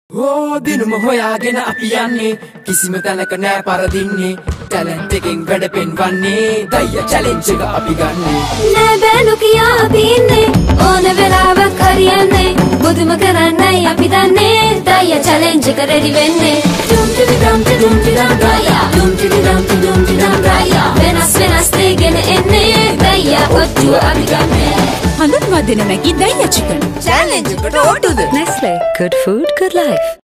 Oh, dinuma hoyaගෙන අපි යන්නේ කිසිම තැනක නෑ පරදින්නේ ටැලන්ට් එකෙන් වැඩ පෙන්වන්නේ දයියා චැලෙන්ජ් එක අපි ගන්නේ නෑ බෑලු කියා අපි ඉන්නේ ඕන වෙලාවක් හරියන්නේ බුදුම කරන්නයි අපි දන්නේ දයියා චැලෙන්ජ් එක රෙඩි වෙන්නේ ඩුම් ටිඩි ඩම් ටිඩුම් ටිඩම් දයියා ඩුම් ටිඩි ඩම් ටිඩුම් ටිඩම් දයියා වෙනස් දේගෙන එන්නේ දයියා ඔට්ටුව අපි ගන්නේ හඳුන්වා දෙන මැගි දයියා චිකන් චැලෙන්ජ් එකට ඕටුද Nestle. Good food, good life.